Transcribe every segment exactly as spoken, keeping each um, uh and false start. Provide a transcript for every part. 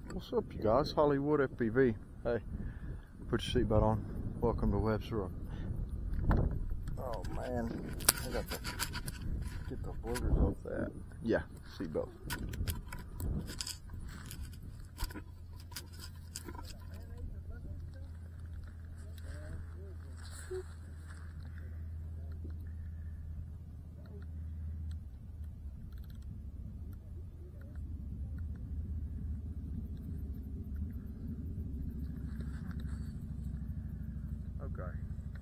What's up, you guys? Hollywood F P V. Hey, put your seatbelt on. Welcome to Webster. Oh man, I got to get the boogers off that. Yeah, seatbelt. Okay.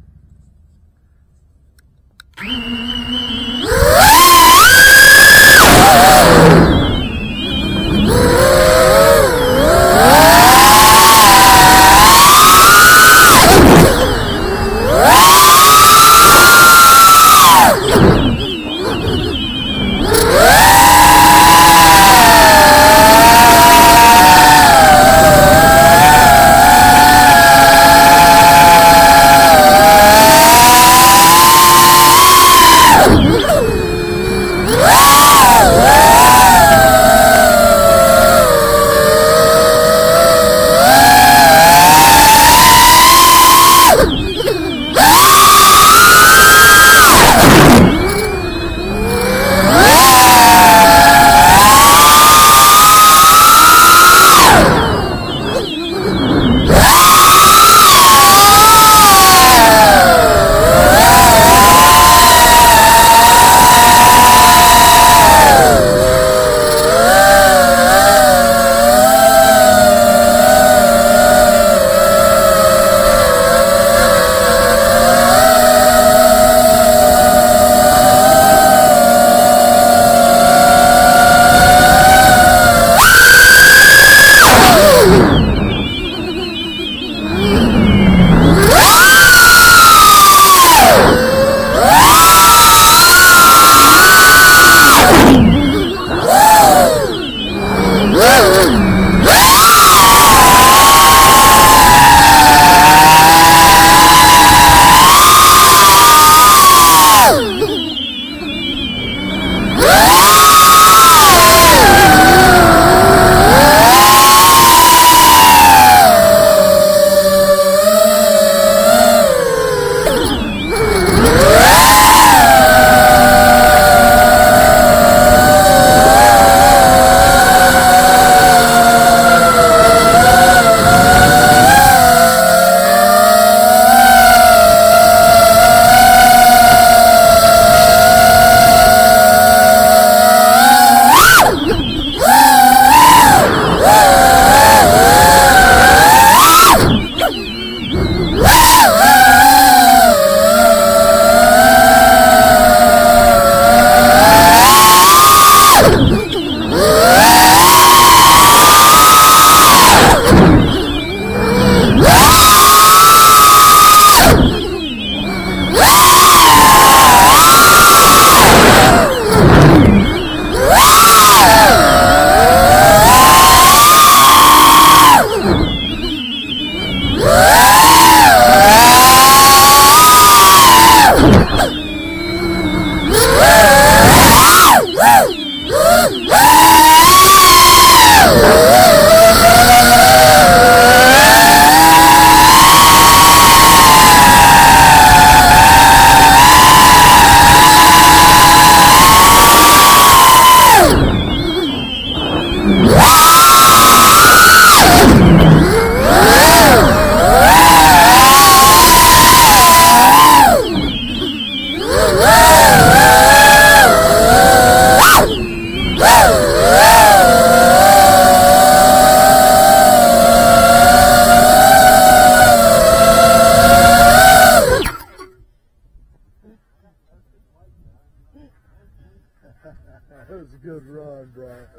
That was a good run,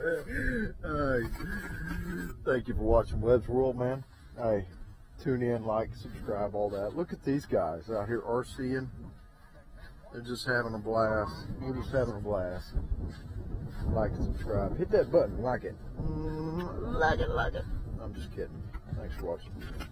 bro. Hey, thank you for watching Webb's World, man. Hey, tune in, like, subscribe, all that. Look at these guys out here RCing. They're just having a blast. We're just having a blast. Like and subscribe. Hit that button. Like it. Like it, like it. I'm just kidding. Thanks for watching.